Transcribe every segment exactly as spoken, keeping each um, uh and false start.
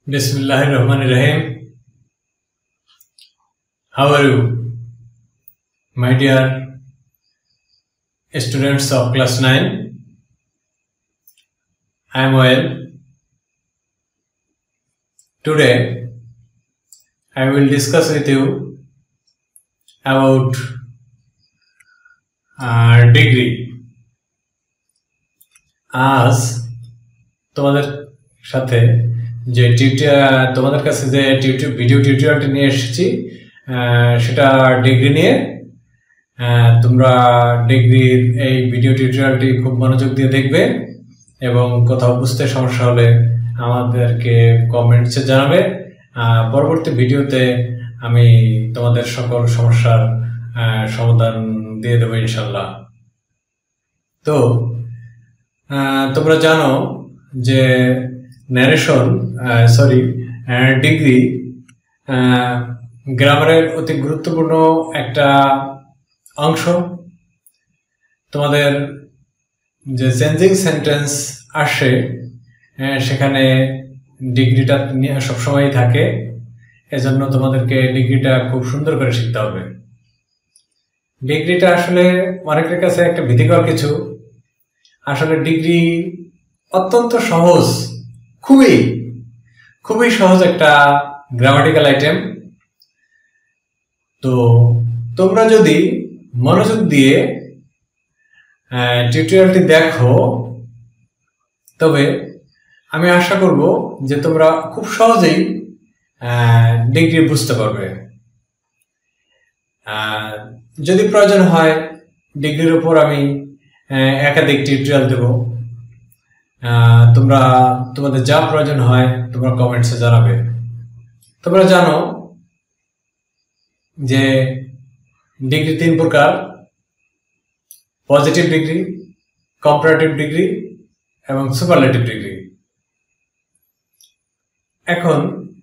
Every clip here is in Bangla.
Bismillahirrahmanirrahim. How are you, my dear students of class nine? I am well. Today, I will discuss with you about uh, degree. আজ তোমাদের সাথে যে টিউটোরিয়াল তোমাদের কাছে যে টিউটোরিয়াল ভিডিও টিউটোরিয়ালটি নিয়ে এসেছি সেটা ডিগ্রি নিয়ে। তোমরা ডিগ্রির এই ভিডিও টিউটোরিয়ালটি খুব মনোযোগ দিয়ে দেখবে এবং কোথাও বুঝতে সমস্যা হলে আমাদেরকে কমেন্টসে জানাবে। পরবর্তী ভিডিওতে আমি তোমাদের সকল সমস্যার সমাধান দিয়ে দেবো ইনশাল্লাহ। তো তোমরা জানো যে ন্যারেশন সরি ডিগ্রি গ্রামারের অতি গুরুত্বপূর্ণ একটা অংশ। তোমাদের যে চেঞ্জিং সেন্টেন্স আসে সেখানে ডিগ্রিটা সবসময়ই থাকে, এজন্য তোমাদেরকে ডিগ্রিটা খুব সুন্দর করে শিখতে হবে। ডিগ্রিটা আসলে অনেকের কাছে একটা ভীতিকর কিছু। আসলে ডিগ্রি অত্যন্ত সহজ, খুবই খুবই সহজ একটা গ্রামাটিক্যাল আইটেম। তো তোমরা যদি মনোযোগ দিয়ে টিউটোরিয়ালটি দেখো তবে আমি আশা করব যে তোমরা খুব সহজেই ডিগ্রি বুঝতে পারবে। যদি প্রয়োজন হয় ডিগ্রির উপর আমি একাধিক টিউটোরিয়াল দেব। তোমরা তোমাদের যা প্রয়োজন হয় তোমরা কমেন্টসে জানাবে। তোমরা জানো যে ডিগ্রি তিন প্রকার: পজিটিভ ডিগ্রি, কম্পারেটিভ ডিগ্রি এবং সুপারলেটিভ ডিগ্রি। এখন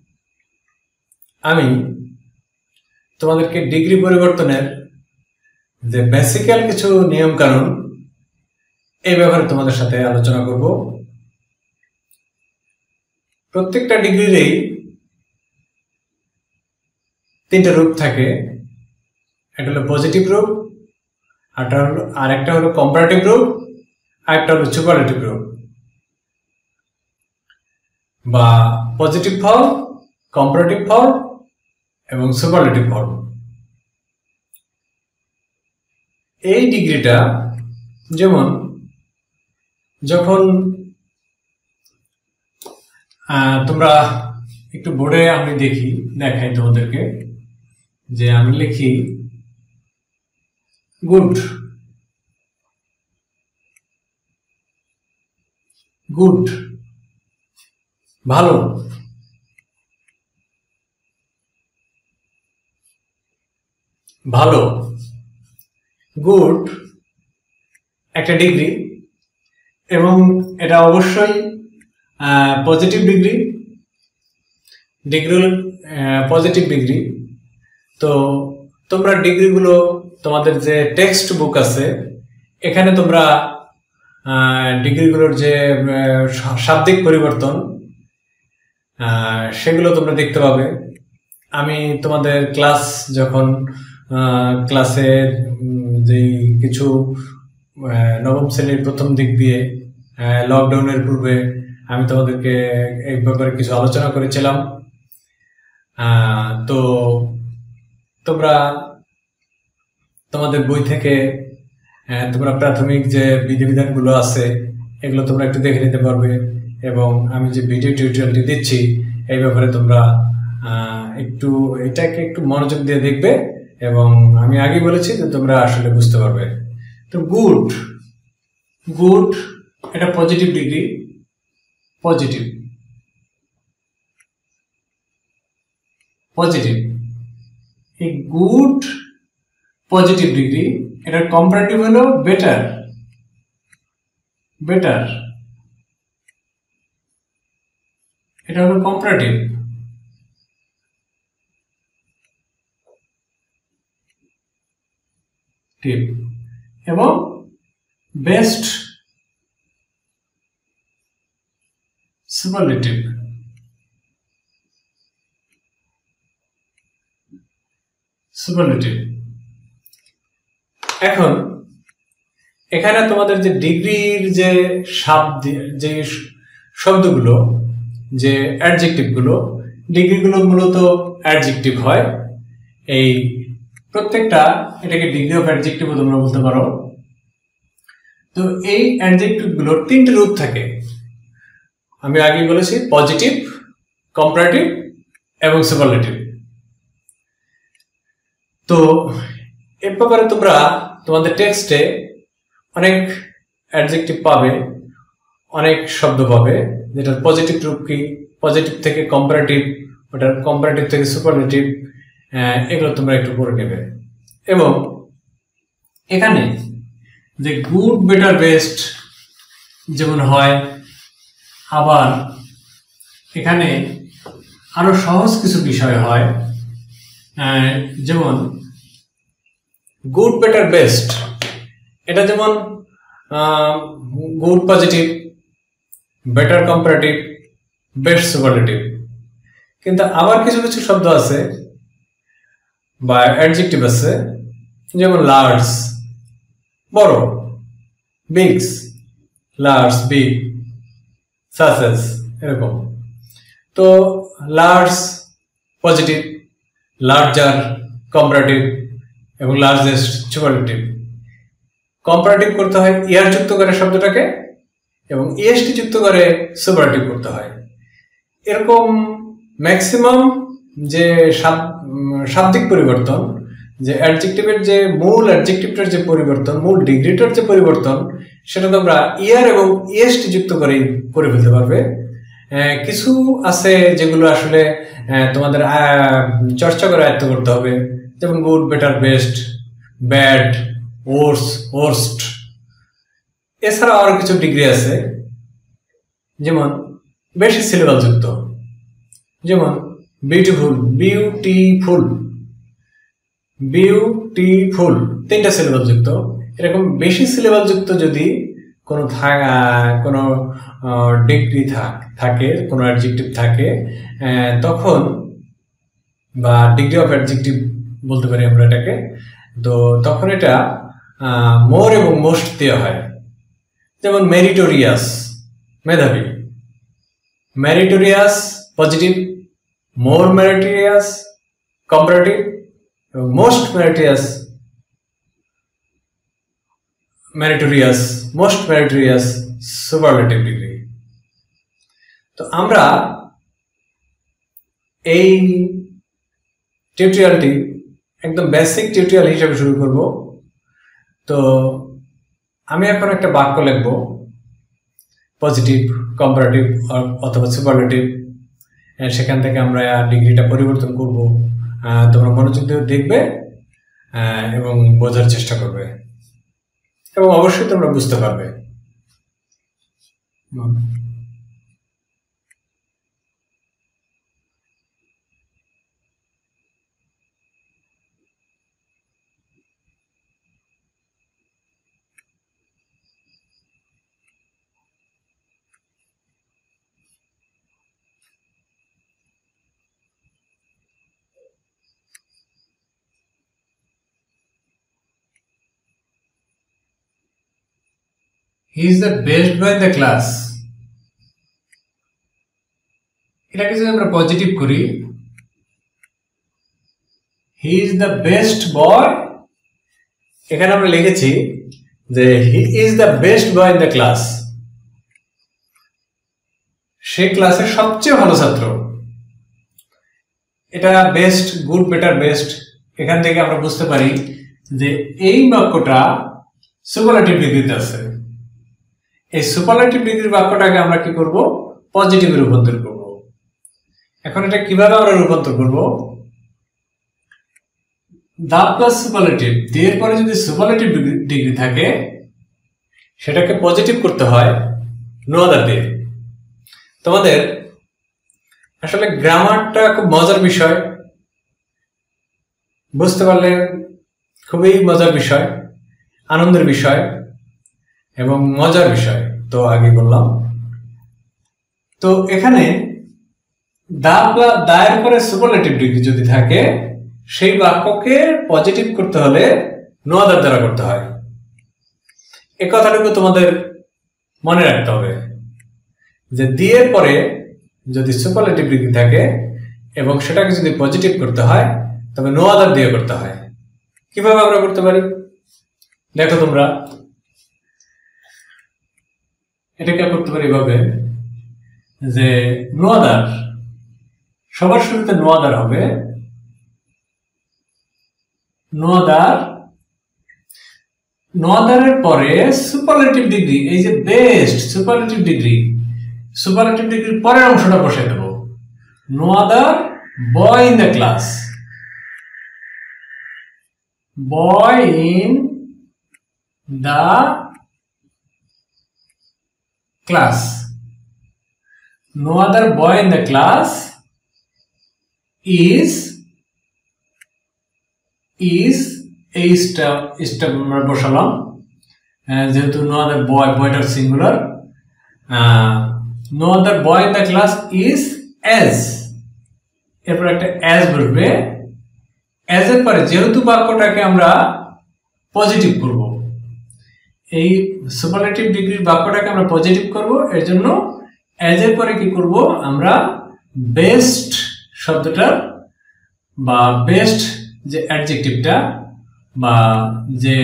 আমি তোমাদেরকে ডিগ্রি পরিবর্তনের যে বেসিক্যাল কিছু নিয়ম কানুন এই ব্যাপারে তোমাদের সাথে আলোচনা করব। প্রত্যেকটা ডিগ্রিরই তিনটা রূপ থাকে। একটা হলো পজিটিভ রূপ, আর একটা হলো কম্পারেটিভ রূপ, আর একটা হলো সুপারলেটিভ রূপ বা পজিটিভ ফর্ম, কম্পারেটিভ ফর্ম এবং সুপারলেটিভ ফর্ম। এই ডিগ্রিটা যেমন যখন তোমরা একটু বোর্ডে আমি দেখি দেখাই তোমাদেরকে যে আমি লিখি গুড, গুড ভালো, ভালো। গুড একটা ডিগ্রি এবং এটা অবশ্যই positive degree. Degree positive degree. তো তোমরা ডিগ্রিগুলো তোমাদের যে টেক্সট বুক আছে এখানে তোমরা ডিগ্রিগুলোর যে শাব্দিক পরিবর্তন সেগুলো তোমরা দেখতে পাবে। আমি তোমাদের ক্লাস যখন ক্লাসে যেই কিছু নবম শ্রেণীর প্রথম দিক দিয়ে লকডাউনের পূর্বে আমি তোমাদেরকে এই ব্যাপারে কিছু আলোচনা করেছিলাম। তো তোমরা তোমাদের বই থেকে তোমরা প্রাথমিক যে বিধিবিধানগুলো আছে এগুলো তোমরা একটু দেখে নিতে পারবে এবং আমি যে ভিডিও টিউটোরিয়ালটি দিচ্ছি এই ব্যাপারে তোমরা একটু এটাকে একটু মনোযোগ দিয়ে দেখবে এবং আমি আগে বলেছি যে তোমরা আসলে বুঝতে পারবে। তো গুড, গুড এটা পজিটিভ ডিগ্রি। পজিটিভ পজিটিভ এই গুড পজিটিভ ডিগ্রি। এটার কম্পারেটিভ হলো বেটার, বেটার এটা হলো কম্পারেটিভ। এবং বেস্ট সুপারলেটিভ। সুপারলেটিভ। এখন এখানে তোমাদের যে ডিগ্রির যে শব্দ যে শব্দগুলো যে অ্যাডজেক্টিভ গুলো ডিগ্রিগুলো মূলত অ্যাডজেক্টিভ হয়। এই প্রত্যেকটা এটাকে ডিগ্রি অফ অ্যাডজেক্টিভ তোমরা বলতে পারো। তো এই অ্যাডজেক্টিভ গুলোর তিনটে রূপ থাকে, আমি আগে বলেছি পজিটিভ, কম্পারেটিভ এবং সুপারলেটিভ। তো এর ব্যাপারে তোমরা তোমাদের টেক্সটে অনেক অ্যাডজেক্টিভ পাবে, অনেক শব্দ পাবে, যেটার পজিটিভ রূপ কি, পজিটিভ থেকে কম্পারেটিভ, ওটার কম্পারেটিভ থেকে সুপারলেটিভ, এগুলো তোমরা একটু পড়ে নেবে। এবং এখানে যে গুড, বেটার, বেস্ট যেমন হয়, আবার এখানে আরো সহজ কিছু বিষয় হয়, যেমন গুড, বেটার, বেস্ট, এটা যেমন good positive, better comparative, best superlative. কিন্তু আবার কিছু কিছু শব্দ আছে বা অ্যাডজেক্টিভ আছে, যেমন লার্জ, বড়, বিগস, লার্জ, বিগ, সাসেস, এরকম। তো লার্জ পজিটিভ, লার্জার কম্পারেটিভ এবং লার্জেস্ট সুপারলেটিভ। কম্পারেটিভ করতে হয় ইয়ার যুক্ত করে শব্দটাকে, এবং ইএসটি যুক্ত করে সুপারলেটিভ করতে হয়। এরকম ম্যাক্সিমাম যে শাব্দিক পরিবর্তন, যে অ্যাডজেক্টিভের যে মূল অ্যাডজেক্টিভটার যে পরিবর্তন, মূল ডিগ্রিটার যে পরিবর্তন, সেটা তোমরা ইয়ার এবং ইএসটি যুক্ত করেই করে ফেলতে পারবে। কিছু আছে যেগুলো আসলে তোমাদের চর্চা করে আয়ত্ত করতে হবে, যেমন good, better, best, bad, worse, worst. এছাড়া আরো কিছু ডিগ্রি আছে, যেমন বেশি সিলেবাল যুক্ত, যেমন বিউটিফুল, বিউটিফুল, বিউটিফুল, তিনটা সিলেবাল যুক্ত। এরকম বেশি সিলেবাল যুক্ত যদি কোনো কোনো ডিগ্রি থাকে, কোনো অ্যাডজেক্টিভ থাকে, তখন বা ডিগ্রি অফ অ্যাডজেক্টিভ বলতে পারি আমরা এটাকে, তো তখন এটা মোর এবং মোস্ট দেওয়া হয়। যেমন মেরিটোরিয়াস, মেধাবী, meritorious positive, more meritorious comparative এবং most meritorious meritorious most meritorious superlative degree. তো আমরা এই টিউটোরিয়ালটি একদম বেসিক টিউটোরিয়াল হিসেবে শুরু করব। তো আমি এখন একটা বাক্য লিখব, পজিটিভ, কম্পারেটিভ অথবা সুপারলেটিভ, সেখান থেকে আমরা ডিগ্রিটা পরিবর্তন করব। তোমরা মনোযোগ দিয়ে দেখবে এবং বোঝার চেষ্টা করবে, এবং অবশ্যই তোমরা বুঝতে পারবে। He is the best boy in the class. এটাকে যদি আমরা পজিটিভ করি, he is the best boy, এখানে আমরা লিখেছি যে he is the best boy in the class, সে ক্লাসের সবচেয়ে ভালো ছাত্র। এটা বেস্ট, গুড, বেটার, বেস্ট, এখান থেকে আমরা বুঝতে পারি যে এই বাক্যটা সুপারলেটিভ ডিগ্রিতে আছে। এই সুপারলেটিভ ডিগ্রির বাক্যটাকে আমরা কি করব, পজিটিভে রূপান্তর করব। এখন এটা কিভাবে আমরা রূপান্তর করব, দা প্লাস সুপারলেটিভ, এর পরে যদি সুপারলেটিভ ডিগ্রি থাকে সেটাকে পজিটিভ করতে হয় নো আদার দিয়ে। তোমাদের আসলে গ্রামারটা খুব মজার বিষয়, বুঝতে পারলে খুবই মজার বিষয়, আনন্দের বিষয় এবং মজার বিষয়। তো আগে বললাম, তো এখানে দা দায়ের পরে সুপারলেটিভ ডিগ্রি যদি থাকে সেই বাক্যকে পজিটিভ করতে হলে নো আদার দ্বারা করতে হয়। এই কথাটুকু তোমাদের মনে রাখতে হবে যে দি এর পরে যদি সুপারলেটিভ ডিগ্রি থাকে এবং সেটাকে যদি পজিটিভ করতে হয় তবে নো আদার দিয়ে করতে হয়। কিভাবে আমরা করতে পারি দেখো তোমরা, এটাকে করতে পারি এভাবে যে নো আদার, সবার শুরুতে নো আদার হবে, নো আদার, নো আদারের পরে সুপারলেটিভ ডিগ্রি, এই যে বেস্ট সুপারলেটিভ ডিগ্রি, সুপারলেটিভ ডিগ্রির পরের অংশটা বসিয়ে দেব। No other boy in the class, boy in the class, no other boy in the class is is এই স্টেপ স্টেপ আমরা বসালাম যেহেতু no other boy, বয়টা singular, no other boy in the class is as, এরপর একটা as বসবে। as এর পরে যেহেতু বাক্যটাকে আমরা পজিটিভ করব, এই সুপারলেটিভ ডিগ্রির বাক্যটাকে আমরা পজিটিভ করব, এর জন্য as এর পরে কি করব আমরা বেস্ট শব্দটা বা বেস্ট যে অ্যাডজেক্টিভটা বা যে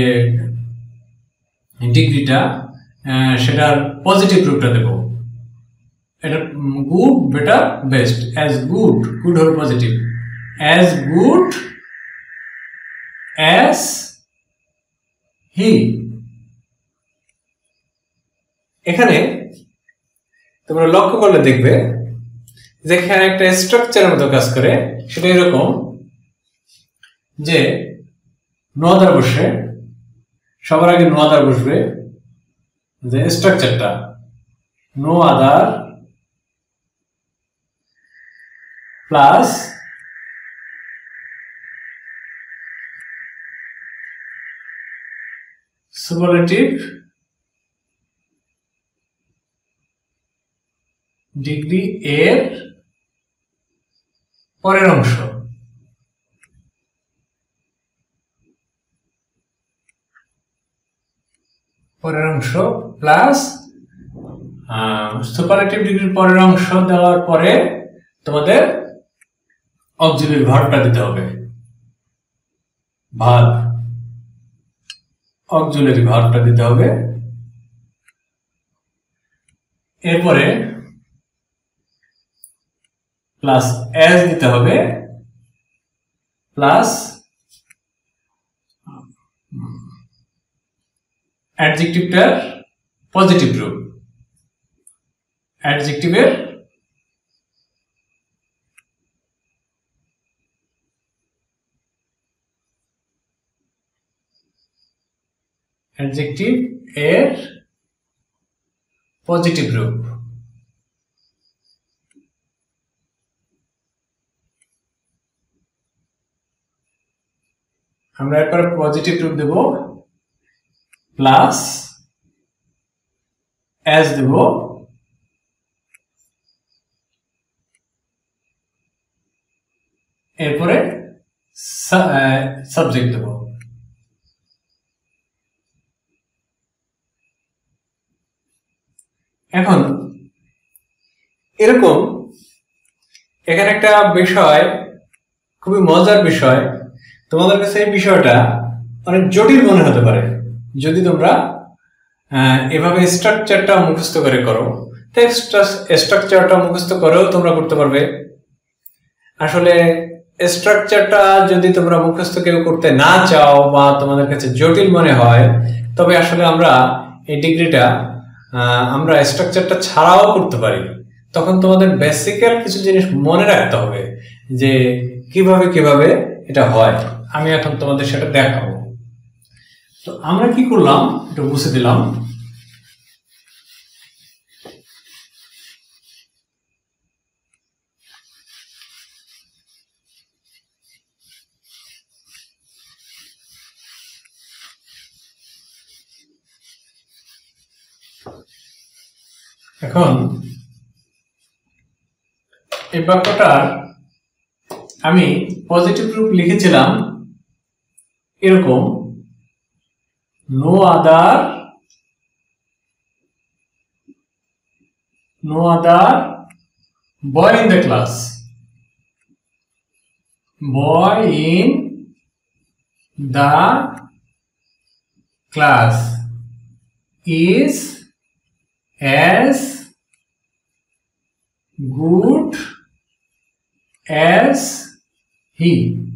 ডিগ্রিটা সেটার পজিটিভ রূপটা দেব। এটা good, better, best. As good, good হল positive, as good as he. এখানে তোমরা লক্ষ্য করলে দেখবে যে এখানে একটা স্ট্রাকচারের মতো কাজ করে। সেটা এরকম যে নো আদার বসে, সবার আগে নো আদার বসবে, যে স্ট্রাকচারটা no other plus superlative degree এর পরের অংশ, পরের অংশ প্লাস সুপারলেটিভ ডিগ্রির পরের অংশ দেওয়ার পরে তোমাদের অক্সিলারি ভার্বটা দিতে হবে। ভার্ব, অক্সিলারি ভার্বটা দিতে হবে। এরপরে প্লাস অ্যাজ দিতে হবে, প্লাস অ্যাডজেক্টিভটার পজিটিভ রূপ, অ্যাডজেক্টিভের অ্যাডজেক্টিভ এর পজিটিভ রূপ। আমরা এরপরে পজিটিভ রূপ দেব, প্লাস অ্যাজ দেব, এরপরে সাবজেক্ট দেব। এখন এরকম এখানে একটা বিষয়, খুবই মজার বিষয়, তোমাদের কাছে এই বিষয়টা অনেক জটিল মনে হতে পারে যদি তোমরা এভাবে স্ট্রাকচারটা মুখস্থ করে করো। স্ট্রাকচারটা মুখস্থ করেও তোমরা করতে পারবে। আসলে স্ট্রাকচারটা যদি তোমরা মুখস্থ কেউ করতে না চাও বা তোমাদের কাছে জটিল মনে হয়, তবে আসলে আমরা এই ডিগ্রিটা আমরা স্ট্রাকচারটা ছাড়াও করতে পারি। তখন তোমাদের বেসিক্যাল কিছু জিনিস মনে রাখতে হবে যে কিভাবে কিভাবে এটা হয়। আমি এখন তোমাদের সেটা দেখাবো। তো আমরা কি করলাম একটু বুঝে দিলাম। এখন এই বাক্যটার আমি পজিটিভ রূপ লিখেছিলাম এরকম, no other no other boy in the class, boy in the class is as good as he।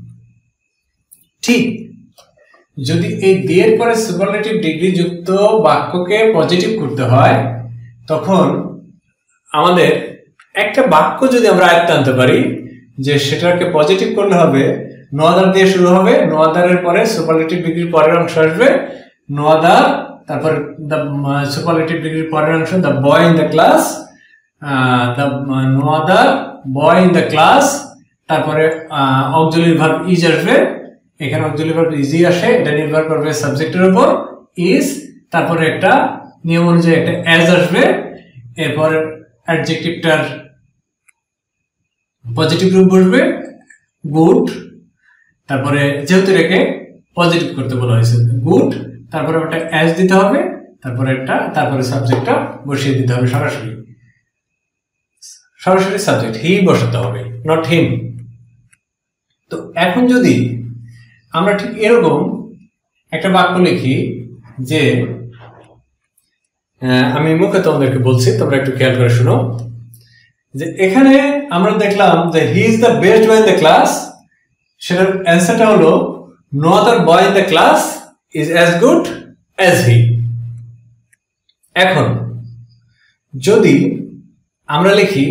ঠিক, যদি এই দিয়ের পরে সুপারলেটিভ ডিগ্রি যুক্ত বাক্যকে পজিটিভ করতে হয়, তখন আমাদের একটা বাক্য যদি আমরা আয়ত্তে আনতে পারি যে সেটাকে পজিটিভ করলে হবে, নো আদার দিয়ে শুরু হবে, নো আদারের পরে সুপারলেটিভ ডিগ্রির পরের অংশ আসবে, নো আদার, তারপর দ্য সুপারলেটিভ ডিগ্রির পরের অংশ the boy in the class, the no other boy in the class, তারপরে অক্সিলারি ভার্ব ইজ আসবে, এখানে অক্সিলারি ভার্ব ইজি আসে, এটা নির্ভর করবে সাবজেক্টের উপর, ইজ, তারপরে একটা নিয়ম অনুযায়ী একটা অ্যাজ আসবে, এরপর অ্যাডজেক্টিভটার পজিটিভ রূপ বসবে গুড, তারপরে যেহেতু এটাকে পজিটিভ করতে বলা হয়েছে গুড, তারপরে একটা অ্যাজ দিতে হবে, তারপরে একটা তারপরে সাবজেক্টটা বসিয়ে দিতে হবে, সরাসরি সরাসরি সাবজেক্ট হি বসাতে হবে, নট হিম। তো এখন যদি আমরা ঠিক এরকম একটা বাক্য লিখি যে, আমি মুখে তোমাদেরকে বলছি, তোমরা একটু খেয়াল করে শুনো, যে এখানে আমরা দেখলাম যে he is the best boy in the class, সেটার অ্যান্সারটা হলো no other boy in the class is as good as he। এখন যদি আমরা লিখি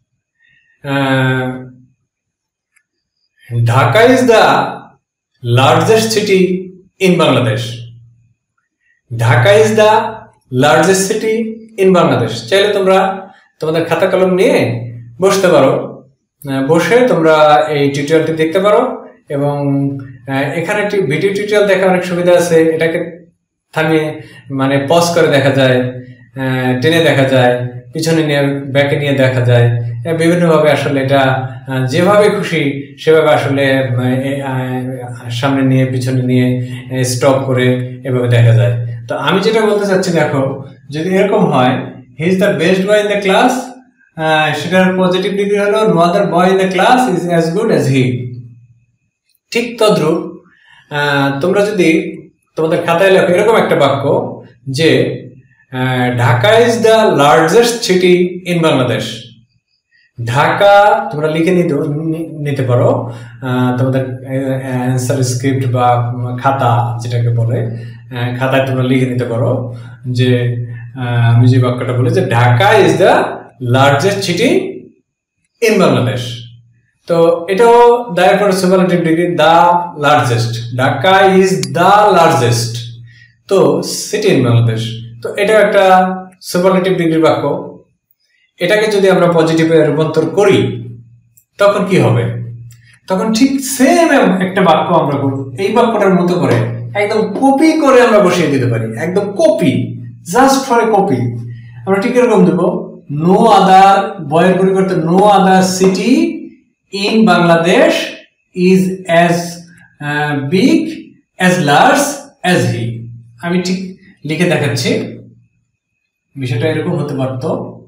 Dhaka is the largest city in Bangladesh, Dhaka is the largest city in Bangladesh, চাইলে তোমরা তোমাদের খাতা কলম নিয়ে বসতে পারো, বসে তোমরা এই টিউটোরিয়ালটি দেখতে পারো, এবং এখানে একটি ভিডিও টিউটোরিয়াল দেখা অনেক সুবিধা আছে, এটাকে থামিয়ে মানে পজ করে দেখা যায়, টেনে দেখা যায়, পিছনে নিয়ে ব্যাকে নিয়ে দেখা যায়, বিভিন্নভাবে আসলে এটা যেভাবে খুশি সেভাবে আসলে সামনে নিয়ে পিছনে নিয়ে স্টপ করে এভাবে দেখা যায়। তো আমি যেটা বলতে চাচ্ছি, দেখো যদি এরকম হয় he is the best boy in the class, সেটার পজিটিভ ডিগ্রি হলো no other boy in the class is as good as he. ঠিক তদ্রূপ তোমরা যদি তোমাদের খাতায় লেখো এরকম একটা বাক্য যে Dhaka is the largest city in Bangladesh, Dhaka তোমরা লিখে নিতে নিতে পারো তোমাদের অ্যান্সার স্ক্রিপ্ট বা খাতা যেটাকে বলে, খাতায় তোমরা লিখে নিতে পারো যে আমি যে বাক্যটা বলি যে Dhaka is the largest city in Bangladesh. তো এটাও দায়ের করে superlative degree the largest, Dhaka is the largest তো সিটি ইন বাংলাদেশ, তো এটা একটা সুপারলেটিভ ডিগ্রি বাক্য। এটাকে যদি আমরা পজিটিভে রূপান্তর করি তখন কি হবে, তখন ঠিক সেম একটা বাক্য আমরা করব, এই বাক্যটার মতো করে একদম কপি করে আমরা বসিয়ে দিতে পারি, একদম copy, just for a copy. আমরা ঠিক এরকম দেবো, নো আদার বয়ের পরিবর্তে no other city in Bangladesh is as uh, big as large as he। আমি ঠিক লিখে দেখাচ্ছি, বিষয়টা এরকম হতে পারতো,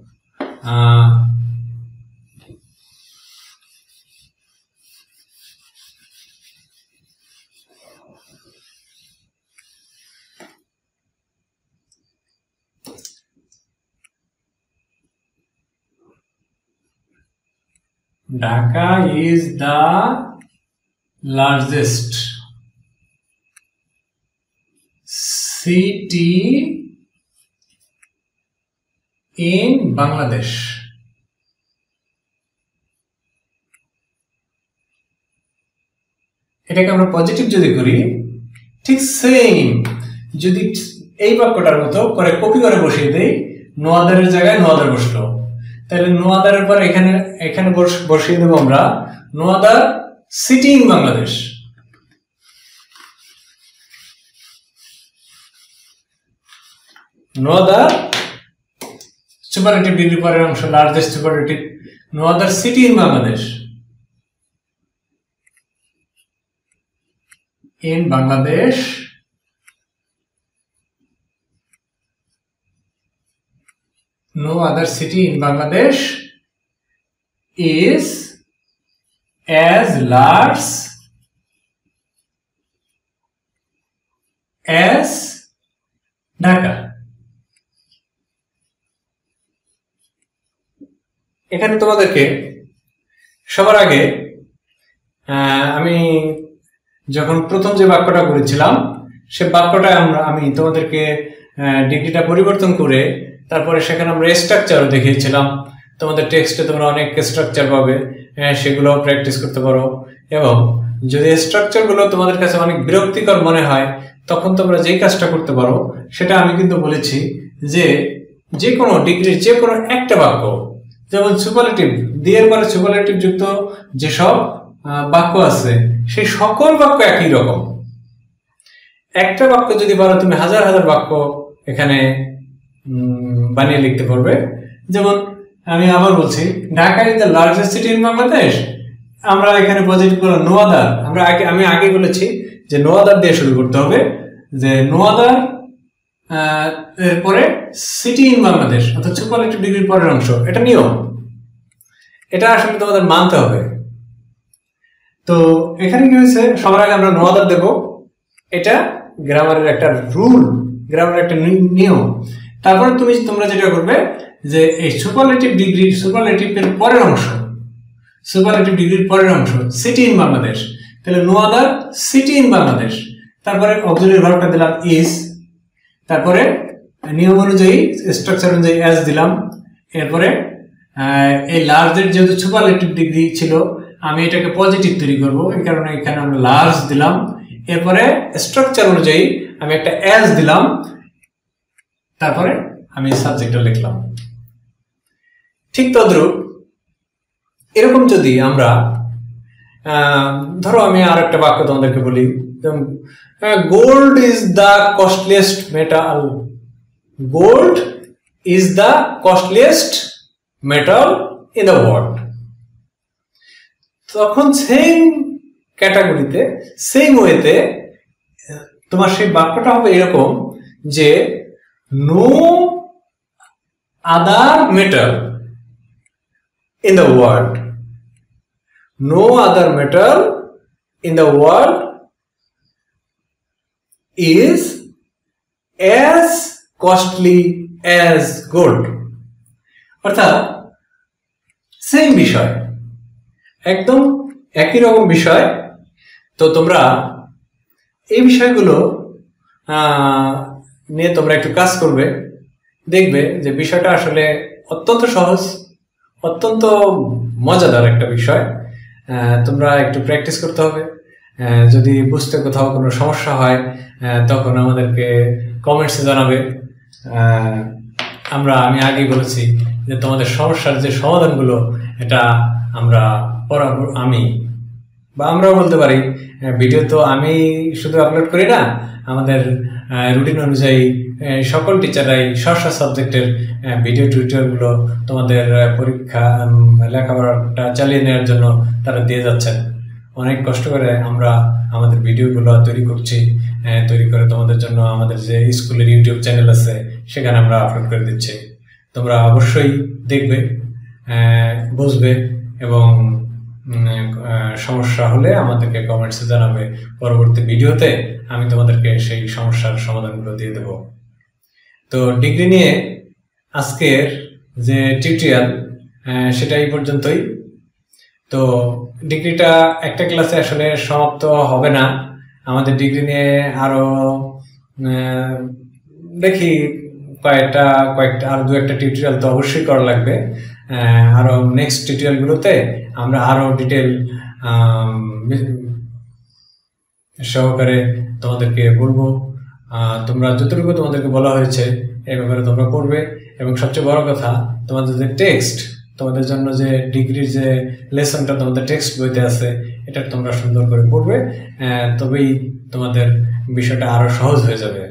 Dhaka is the largest city in Bangladesh। এটাকে আমরা পজিটিভ যদি করি, ঠিক সেম যদি এই বাক্যটার মতো করে কপি করে বসিয়ে দেই, নো আদারের জায়গায় নো আদার বসলো, তাহলে নো আদারের পর এখানে এখানে বসিয়ে দেবো আমরা no other city in Bangladesh. No other superlative degree পরের অংশ largest superlative, no other city in Bangladesh. in Bangladesh no other city in Bangladesh is as large as Dhaka. এখানে তোমাদেরকে সবার আগে আমি যখন প্রথম যে বাক্যটা করেছিলাম সে বাক্যটা আমরা আমি তোমাদেরকে ডিগ্রিটা পরিবর্তন করে তারপরে সেখানে আমরা স্ট্রাকচারও দেখিয়েছিলাম। তোমাদের টেক্সটে তোমরা অনেক স্ট্রাকচার পাবে, সেগুলো প্র্যাকটিস করতে পারো। এবং যদি স্ট্রাকচারগুলো তোমাদের কাছে অনেক বিরক্তিকর মনে হয় তখন তোমরা যেই কাজটা করতে পারো সেটা আমি কিন্তু বলেছি যে যে কোনো ডিগ্রির যে কোনো একটা বাক্য, যেমন সুপারলেটিভ দিয়ের পরে সুপারলেটিভ যুক্ত যেসব বাক্য আছে সেই সকল বাক্য একই রকম। একটা বাক্য যদি পারো তুমি হাজার হাজার বাক্য এখানে বানিয়ে লিখতে পারবে। যেমন আমি আবার বলছি, Dhaka is the largest city in Bangladesh. আমরা এখানে পজিটিভ করো নো আদার। আমরা আগে আমি আগে বলেছি যে নো আদার দিয়ে শুরু করতে হবে, যে নো আদার এরপরে সিটি ইন বাংলাদেশ অর্থাৎ সুপারলেটিভ ডিগ্রির পরের অংশ। এটা নিয়ম, এটা আসলে তোমাদের মানতে হবে। তো এখানে কি হয়েছে, সবার আগে আমরা নো আদার দেবো, এটা গ্রামারের একটা রুল, গ্রামারের একটা নিয়ম। তারপরে তুমি তোমরা যেটা করবে যে এই সুপারলেটিভ ডিগ্রি সুপারলেটিভের পরের অংশ, সুপারলেটিভ ডিগ্রির পরের অংশ সিটি ইন বাংলাদেশ, তাহলে no other city in Bangladesh. তারপরে অক্সিলারি ভার্বটা দিলাম ইজ, তারপরে নিয়ম অনুযায়ী স্ট্রাকচার অনুযায়ী অ্যাজ দিলাম। এরপরে এই লার্জের যেহেতু সুপারলেটিভ ডিগ্রি ছিল আমি এটাকে পজিটিভ তৈরি করব, এই কারণে এখানে আমরা লার্জ দিলাম। এরপরে স্ট্রাকচার অনুযায়ী আমি একটা অ্যাজ দিলাম, তারপরে আমি সাবজেক্টটা লিখলাম। ঠিক তদ্রূপ এরকম যদি আমরা ধরো আমি আর একটা বাক্য তোমাদেরকে বলি, gold is the costliest metal, gold is the costliest metal in the world. তখন সেম ক্যাটাগরিতে সেম ওয়েতে তোমার সেই বাক্যটা হবে এরকম যে no other metal in the world, no other metal in the world is as costly as gold. অর্থাৎ সেম বিষয়, একদম একই রকম বিষয়। তো তোমরা এই বিষয়গুলো নিয়ে তোমরা একটু কাজ করবে, দেখবে যে বিষয়টা আসলে অত্যন্ত সহজ, অত্যন্ত মজাদার একটা বিষয়। তোমরা একটু প্র্যাকটিস করতে হবে। যদি বুঝতে কোথাও কোনো সমস্যা হয় তখন আমাদেরকে কমেন্টসে জানাবে। আমরা আমি আগেই বলেছি যে তোমাদের সমস্যার যে সমাধানগুলো এটা আমরা পড়াবো, আমি বা আমরাও বলতে পারি। ভিডিও তো আমি শুধু আপলোড করি না, আমাদের রুটিন অনুযায়ী সকল টিচাররাই স্ব স্ব সাবজেক্টের ভিডিও টিউটোরিয়ালগুলো তোমাদের পরীক্ষা লেখাপড়াটা চালিয়ে নেওয়ার জন্য তারা দিয়ে যাচ্ছেন। অনেক কষ্ট করে আমরা আমাদের ভিডিওগুলো তৈরি করছি, তৈরি করে তোমাদের জন্য আমাদের যে স্কুলের ইউটিউব চ্যানেল আছে সেখানে আমরা আপলোড করে দিচ্ছি। তোমরা অবশ্যই দেখবে, বুঝবে এবং সমস্যা হলে আমাদেরকে কমেন্টসে জানাবে। পরবর্তী ভিডিওতে আমি তোমাদেরকে সেই সমস্যার সমাধানগুলো দিয়ে দেব। তো ডিগ্রি নিয়ে আজকের যে টিউটোরিয়াল সেটা এই পর্যন্তই। তো ডিগ্রিটা একটা ক্লাসে আসলে সমাপ্ত হবে না, আমাদের ডিগ্রি নিয়ে আরো দেখি কয়েকটা কয়েকটা আর দু একটা টিউটোরিয়াল তো অবশ্যই করা লাগবে। আরো নেক্সট টিউটোরিয়ালগুলোতে আমরা আরো ডিটেল সহকারে তোমাদেরকে বলবো। তোমরা যতটুকু তোমাদেরকে বলা হয়েছে এই ব্যাপারে তোমরা পড়বে, এবং সবচেয়ে বড় কথা তোমাদের যে টেক্সট, তোমাদের জন্য যে ডিগ্রির যে লেসনটা তোমাদের টেক্সট বইতে আছে এটা তোমরা সুন্দর করে পড়বে, তবেই তোমাদের বিষয়টা আরো সহজ হয়ে যাবে।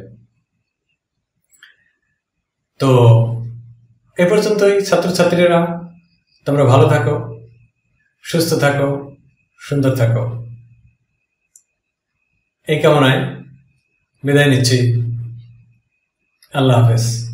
তো এ পর্যন্তই ছাত্রছাত্রীরা, তোমরা ভালো থাকো, সুস্থ থাকো, সুন্দর থাকো। এই কামনায় বিদায় নিচ্ছি। আল্লাহ হাফেজ।